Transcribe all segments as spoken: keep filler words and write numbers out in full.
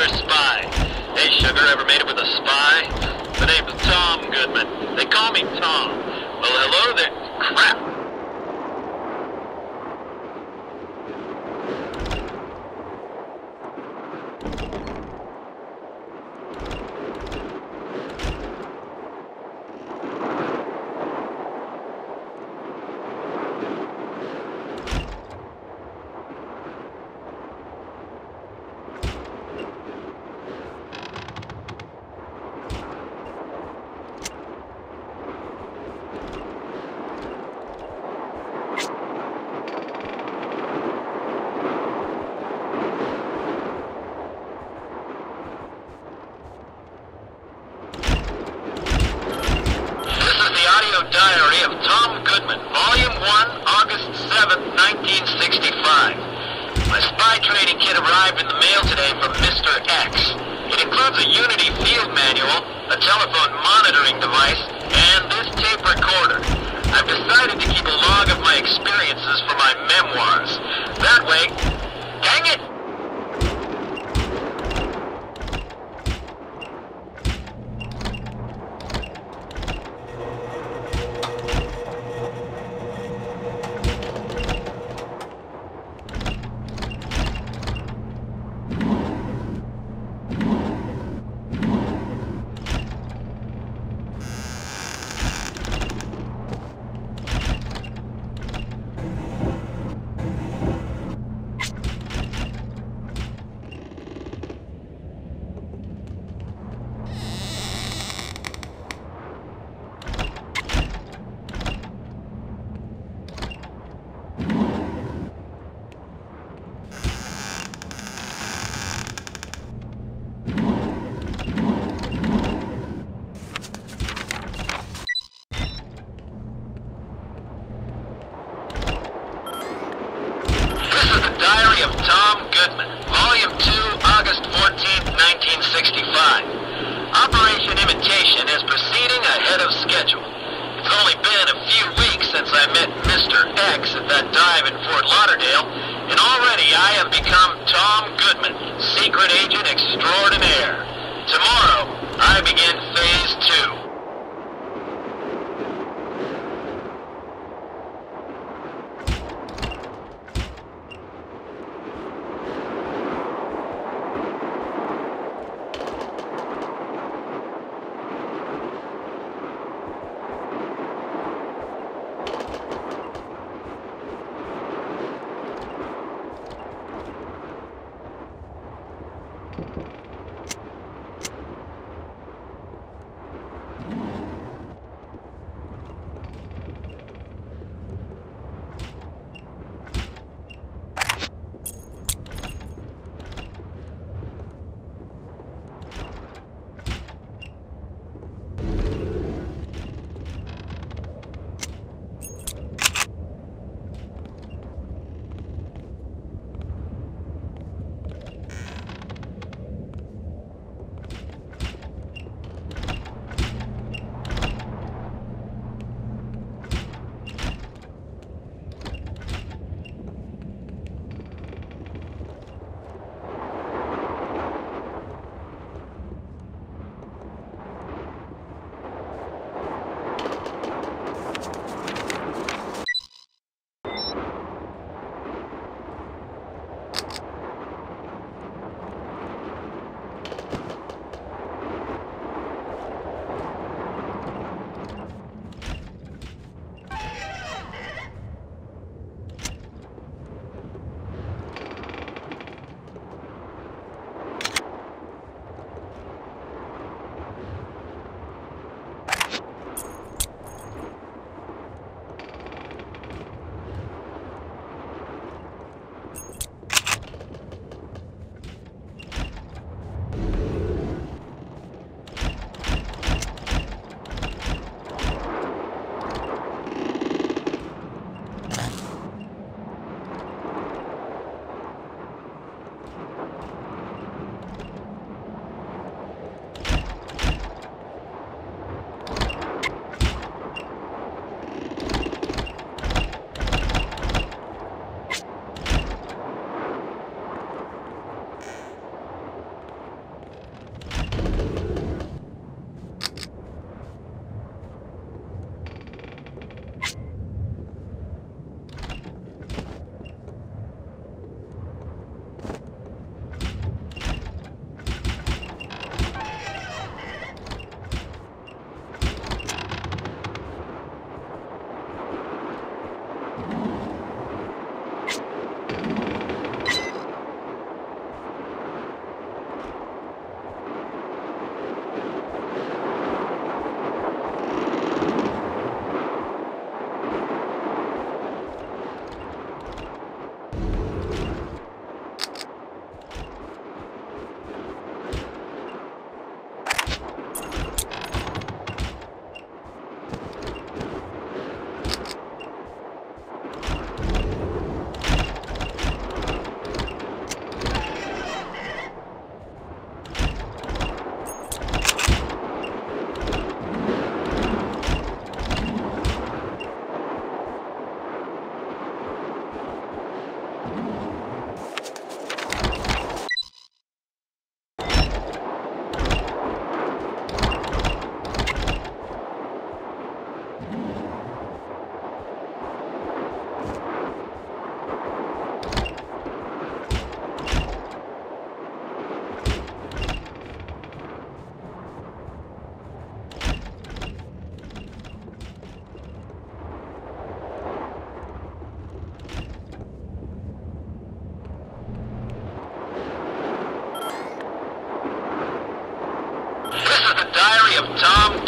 spy. Hey, sugar, ever made it with a spy? The name's Tom Goodman. They call me Tom. Well, hello there. Crap. Diary of Tom Goodman, Volume one, August seventh, nineteen sixty-five. My spy training kit arrived in the mail today from Mister X. It includes a Unity field manual, a telephone monitoring device, and this tape recorder. I've decided to keep a log of my experiences for my memoirs. That way, dang it! Of Tom Goodman, Volume two, August fourteenth, nineteen sixty-five. Operation Imitation is proceeding ahead of schedule. It's only been a few weeks since I met Mister X at that dive in Fort Lauderdale, and already I have become Tom Goodman, Secret Agent Extraordinaire. Tomorrow, I begin Phase two.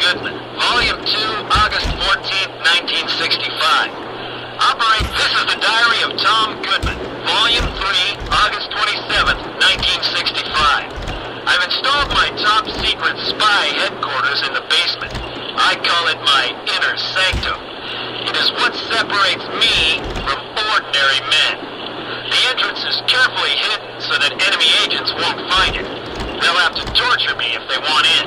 Goodman. Volume two, August fourteenth, nineteen sixty-five. Operate, this is the Diary of Tom Goodman. Volume three, August twenty-seventh, nineteen sixty-five. I've installed my top-secret spy headquarters in the basement. I call it my inner sanctum. It is what separates me from ordinary men. The entrance is carefully hidden so that enemy agents won't find it. They'll have to torture me if they want in.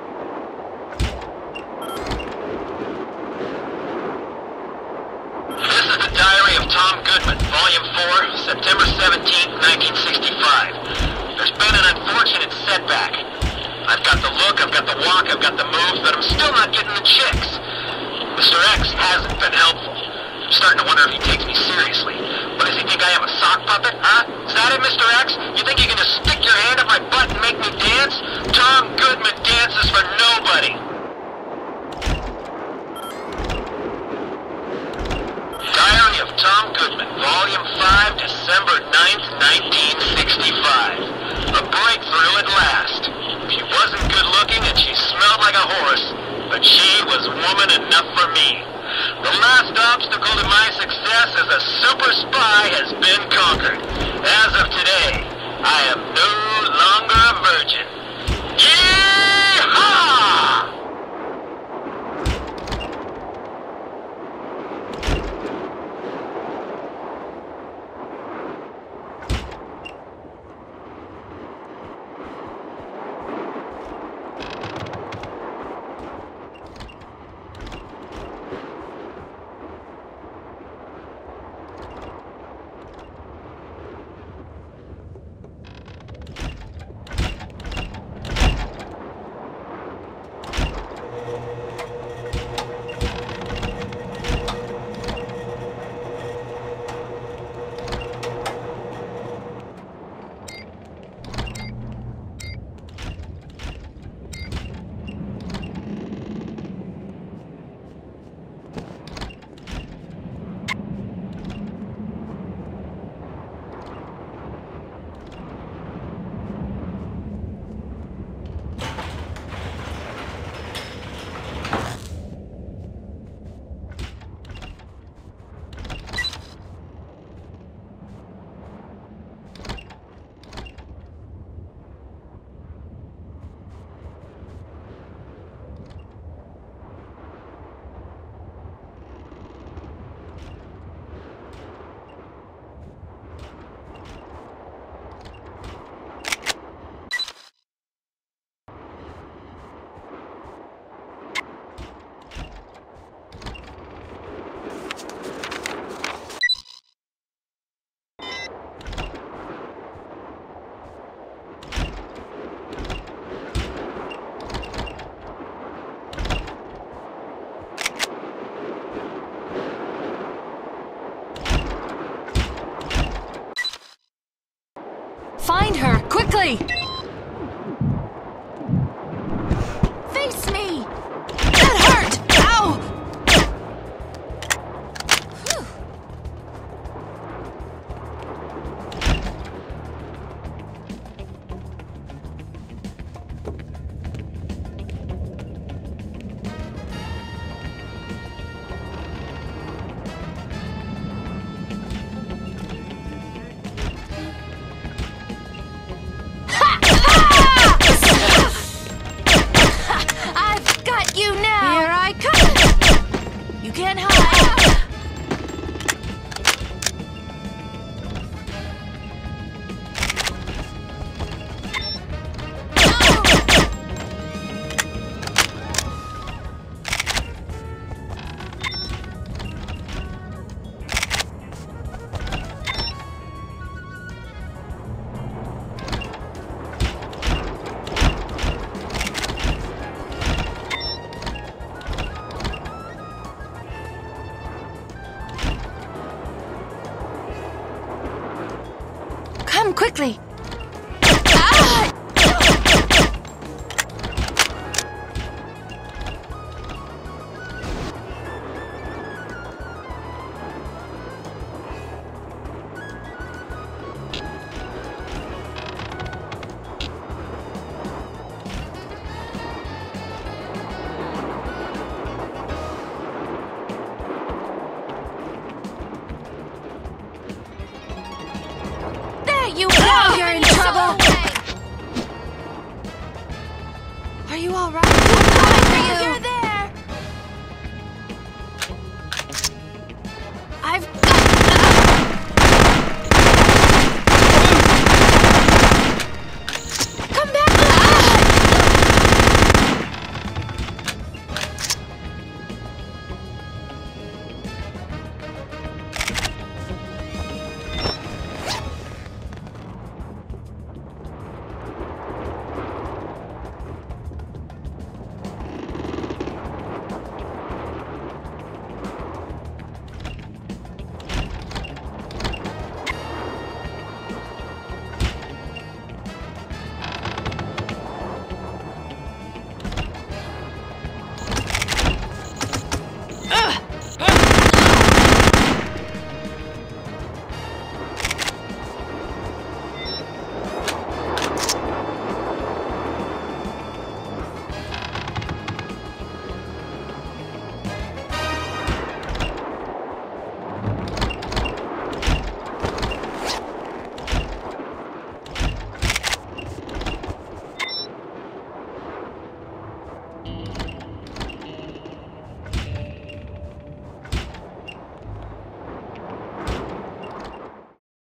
This is the Diary of Tom Goodman, Volume four, September seventeenth, nineteen sixty-five. There's been an unfortunate setback. I've got the look, I've got the walk, I've got the moves, but I'm still not getting the chicks. Mister X hasn't been helpful. I'm starting to wonder if he takes me seriously. What, does he think I am a sock puppet, huh? Is that it, Mister X? You think you can just stick your hand up my butt and make me dance? Tom Goodman dances for nobody. Diary of Tom Goodman, Volume five, December ninth, nineteen sixty-five. A breakthrough at last. She wasn't good looking and she smelled like a horse, but she was woman enough for me. The last obstacle to my success as a super spy has been conquered. As of today, I am no longer a virgin. Yee-haw! Find her, quickly! Face me! That hurt! Ow! Whew. Quickly!